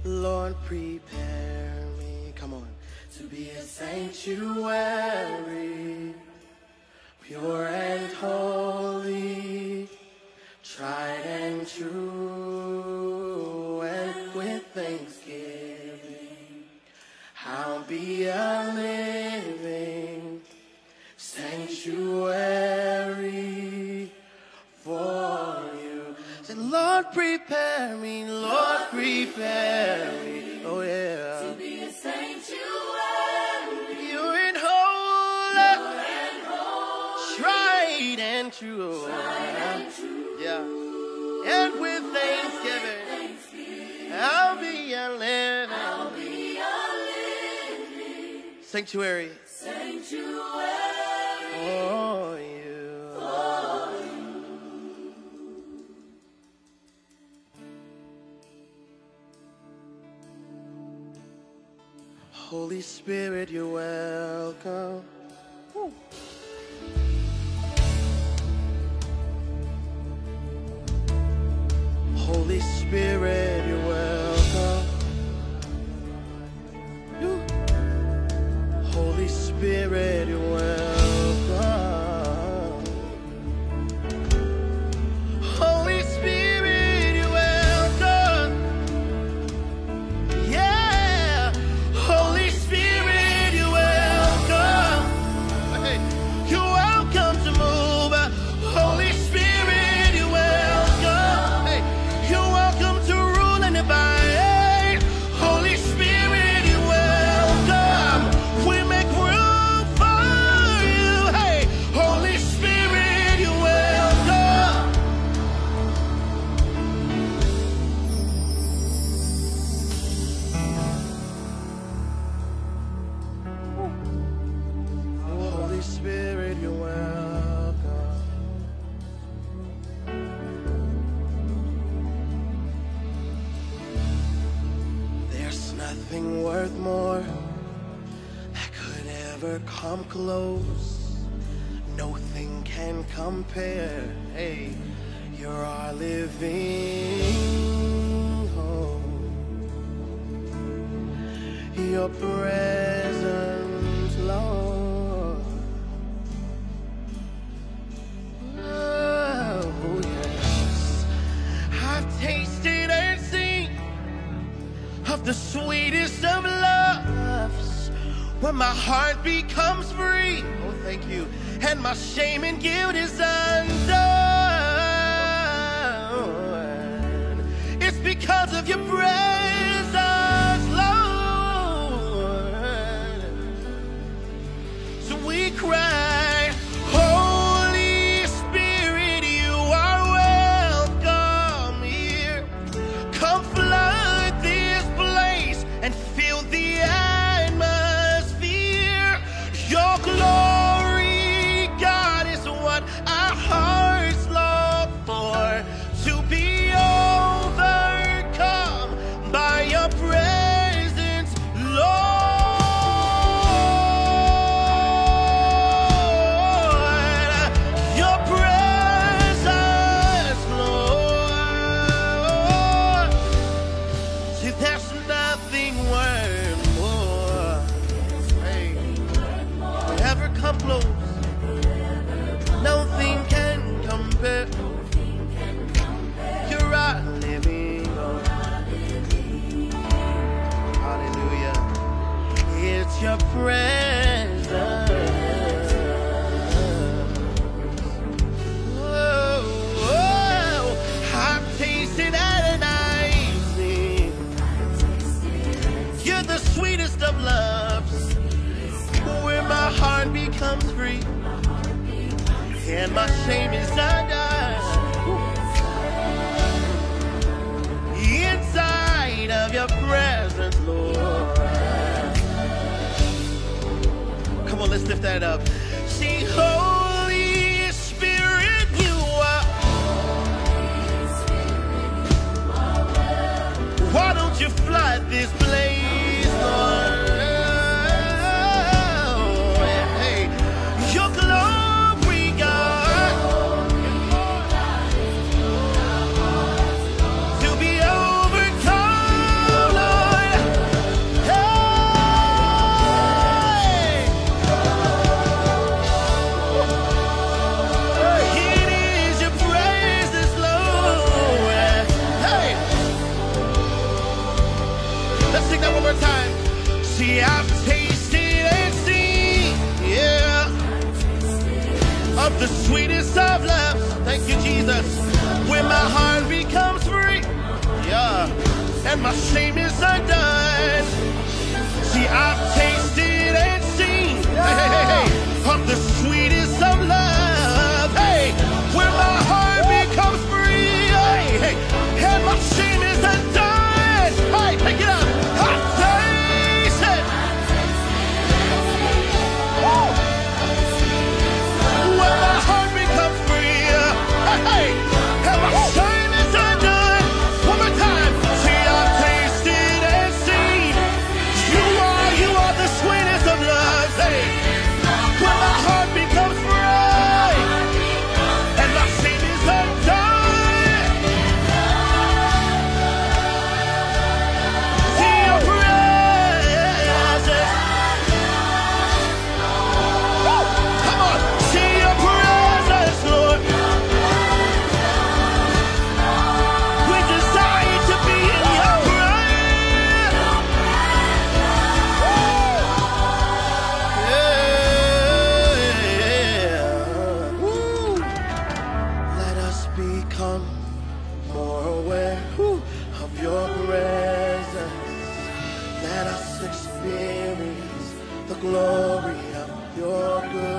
Lord, prepare me, come on, to be a sanctuary, pure and holy, tried and true, and with thanksgiving, I'll be a living sanctuary for you. Say, Lord, prepare me, Lord, prepare me. Oh, yeah. To be a sanctuary, pure and holy, tried and true. Yeah. And with thanksgiving, I'll be a living sanctuary. For you. Holy Spirit, you're welcome. Woo. Holy Spirit, you're welcome. Woo. Holy Spirit, you're welcome. Holy Spirit, you're welcome. Yeah. Holy Spirit, you're welcome. Hey, you're welcome to move. Holy Spirit, you're welcome. Hey, you're welcome to rule and abide. Holy Spirit, you're welcome. We make room for you. Hey, Holy Spirit, you're welcome. Holy Spirit, you're welcome. There's nothing worth more that could ever come close. Nothing can compare. Hey, you're our living hope. Your presence, Lord. Oh, yes. I've tasted and seen of the sweetest of loves, when my heart becomes free. Oh, thank you. And my shame and guilt is undone. It's because of your presence, Lord. So we cry, Holy Spirit, you are welcome here. Come flood this place and fill the atmosphere. Your glory, God, is what our hearts long for. To be overcome by your presence, Lord. Your presence, Lord. See, there's nothing worth more. Hey, ever come close. Nothing can compare. You're our living hope. Hallelujah. It's your presence. Oh, oh, I've tasted and I've seen. You're the sweetest of loves, where my heart becomes free and my shame is undone. Inside of your presence, Lord. Come on, let's lift that up. See, Holy Spirit, you are. Why don't you flood this place, Lord? Hey, your glory, God, to be overcome, Lord. the sweetest of loves. Thank you, Jesus. When my heart becomes free, yeah, and my shame is undone. See, I've tasted and seen, of the sweetest of love. Hey, when my heart becomes free, hey, and my shame is undone. Hey, pick it up. I've tasted. Woo. When my heart becomes free, hey, and my shame is undone. One more time. See, I've tasted and seen. You are the sweetest of loves. Hey, when my heart becomes free, and my shame is undone. See your presence. Woo. Come on, see your presence, Lord. We desire to be in your presence. Yeah. Woo. Let us become more aware of your presence. Let us experience the glory of your goodness.